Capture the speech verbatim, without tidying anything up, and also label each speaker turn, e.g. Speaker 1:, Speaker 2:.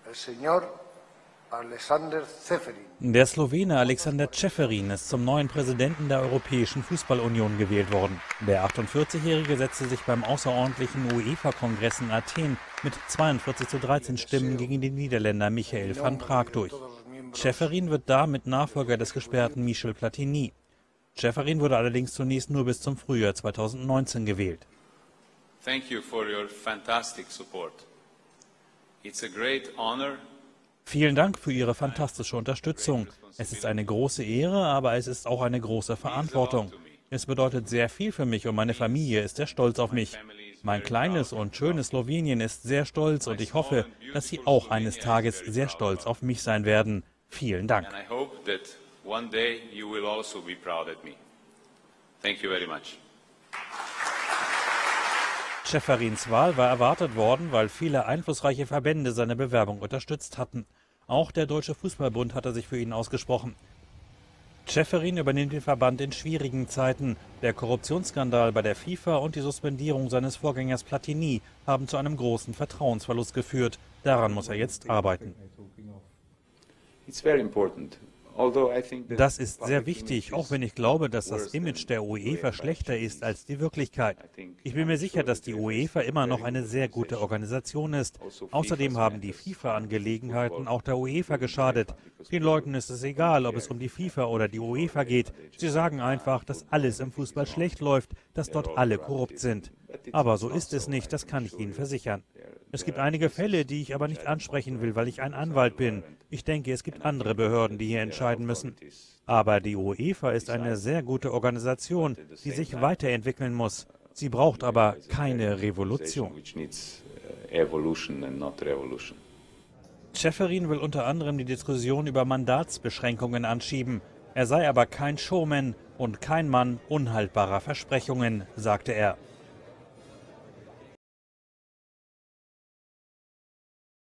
Speaker 1: Der Slowene Alexander Čeferin ist zum neuen Präsidenten der Europäischen Fußballunion gewählt worden. Der achtundvierzigjährige setzte sich beim außerordentlichen UEFA-Kongress in Athen mit zweiundvierzig zu dreizehn Stimmen gegen den Niederländer Michael van Praag durch. Čeferin wird damit Nachfolger des gesperrten Michel Platini. Čeferin wurde allerdings zunächst nur bis zum Frühjahr zweitausendneunzehn gewählt.
Speaker 2: Thank you for your fantastic support. It's a great honor.
Speaker 1: Vielen Dank für Ihre fantastische Unterstützung. Es ist eine große Ehre, aber es ist auch eine große Verantwortung. Es bedeutet sehr viel für mich und meine Familie ist sehr stolz auf mich. Mein kleines und schönes Slowenien ist sehr stolz und ich hoffe, dass Sie auch eines Tages sehr stolz auf mich sein werden. Vielen Dank. Čeferins Wahl war erwartet worden, weil viele einflussreiche Verbände seine Bewerbung unterstützt hatten. Auch der Deutsche Fußballbund hatte sich für ihn ausgesprochen. Čeferin übernimmt den Verband in schwierigen Zeiten. Der Korruptionsskandal bei der FIFA und die Suspendierung seines Vorgängers Platini haben zu einem großen Vertrauensverlust geführt. Daran muss er jetzt arbeiten. Das ist sehr wichtig, auch wenn ich glaube, dass das Image der UEFA schlechter ist als die Wirklichkeit. Ich bin mir sicher, dass die UEFA immer noch eine sehr gute Organisation ist. Außerdem haben die FIFA-Angelegenheiten auch der UEFA geschadet. Den Leuten ist es egal, ob es um die FIFA oder die UEFA geht. Sie sagen einfach, dass alles im Fußball schlecht läuft, dass dort alle korrupt sind. Aber so ist es nicht, das kann ich Ihnen versichern. Es gibt einige Fälle, die ich aber nicht ansprechen will, weil ich ein Anwalt bin. Ich denke, es gibt andere Behörden, die hier entscheiden müssen. Aber die UEFA ist eine sehr gute Organisation, die sich weiterentwickeln muss. Sie braucht aber keine Revolution. Čeferin will unter anderem die Diskussion über Mandatsbeschränkungen anschieben. Er sei aber kein Showman und kein Mann unhaltbarer Versprechungen, sagte er.